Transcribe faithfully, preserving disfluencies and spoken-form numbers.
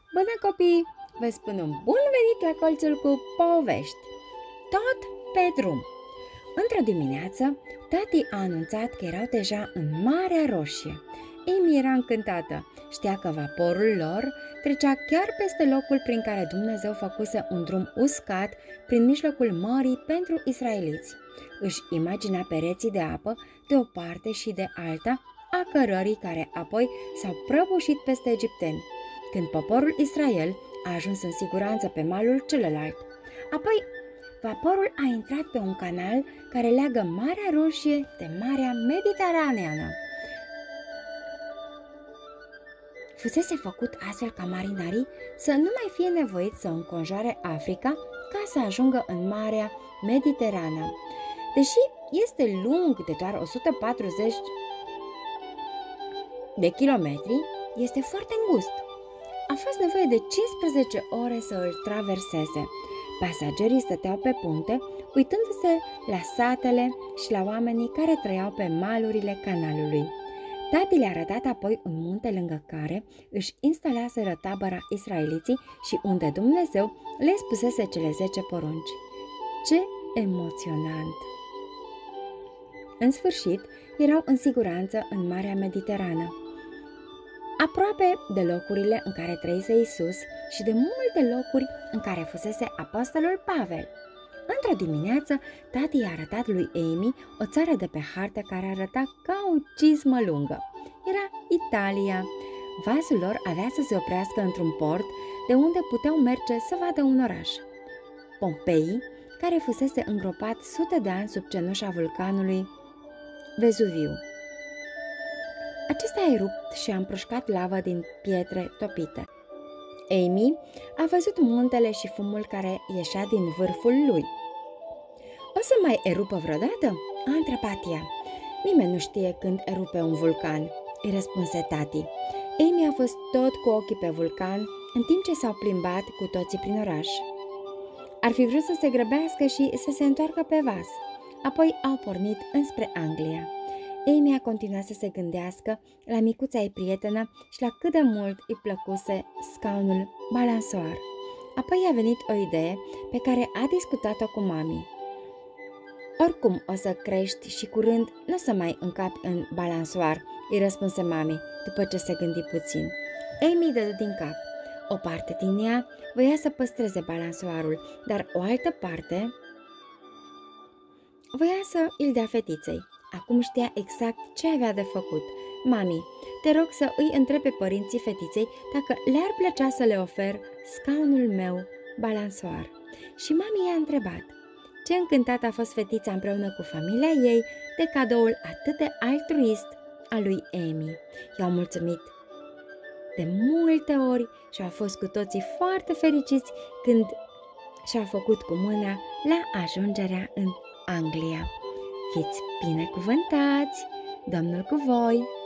Bună copii! Vă spun un bun venit la colțul cu povești. Tot pe drum. Într-o dimineață, tati a anunțat că erau deja în Marea Roșie. Amy era încântată. Știa că vaporul lor trecea chiar peste locul prin care Dumnezeu făcuse un drum uscat prin mijlocul mării pentru israeliți. Își imagina pereții de apă de o parte și de alta a cărării care apoi s-au prăbușit peste egipteni. Când poporul Israel a ajuns în siguranță pe malul celălalt, apoi vaporul a intrat pe un canal care leagă Marea Roșie de Marea Mediteraneană. Fusese făcut astfel ca marinarii să nu mai fie nevoiți să înconjoare Africa ca să ajungă în Marea Mediterană. Deși este lung de doar o sută patruzeci de kilometri, este foarte îngust. A fost nevoie de cincisprezece ore să îl traverseze. Pasagerii stăteau pe punte, uitându-se la satele și la oamenii care trăiau pe malurile canalului. Tati le-a arătat apoi un munte lângă care își instalaseră tabăra israeliții și unde Dumnezeu le spusese cele zece porunci. Ce emoționant! În sfârșit, erau în siguranță în Marea Mediterană, aproape de locurile în care trăise Iisus și de multe locuri în care fusese apostolul Pavel. Într-o dimineață, tati i-a arătat lui Amy o țară de pe hartă care arăta ca o cizmă lungă. Era Italia. Vasul lor avea să se oprească într-un port de unde puteau merge să vadă un oraș. Pompei, care fusese îngropat sute de ani sub cenușa vulcanului Vezuviu. Acesta a erupt și a împrășcat lavă din pietre topite. Amy a văzut muntele și fumul care ieșea din vârful lui. O să mai erupă vreodată? A întrebat ea. Nimeni nu știe când erupe un vulcan, îi răspunse tati. Amy a fost tot cu ochii pe vulcan în timp ce s-au plimbat cu toții prin oraș. Ar fi vrut să se grăbească și să se întoarcă pe vas. Apoi au pornit înspre Anglia. Amy a continuat să se gândească la micuța ei prietenă și la cât de mult îi plăcuse scaunul balansoar. Apoi i-a venit o idee pe care a discutat-o cu mami. Oricum o să crești și curând nu o să mai încapi în balansoar, îi răspunse mami, după ce se gândi puțin. Amy dădu din cap. O parte din ea voia să păstreze balansoarul, dar o altă parte voia să îl dea fetiței. Acum știa exact ce avea de făcut. Mami, te rog să îi întrebi pe părinții fetiței dacă le-ar plăcea să le ofer scaunul meu balansoar. Și mami i-a întrebat. Ce încântată a fost fetița împreună cu familia ei de cadoul atât de altruist al lui Amy. I-au mulțumit de multe ori și au fost cu toții foarte fericiți când și-au făcut cu mâna la ajungerea în Anglia. Fiți binecuvântați, Domnul cu voi!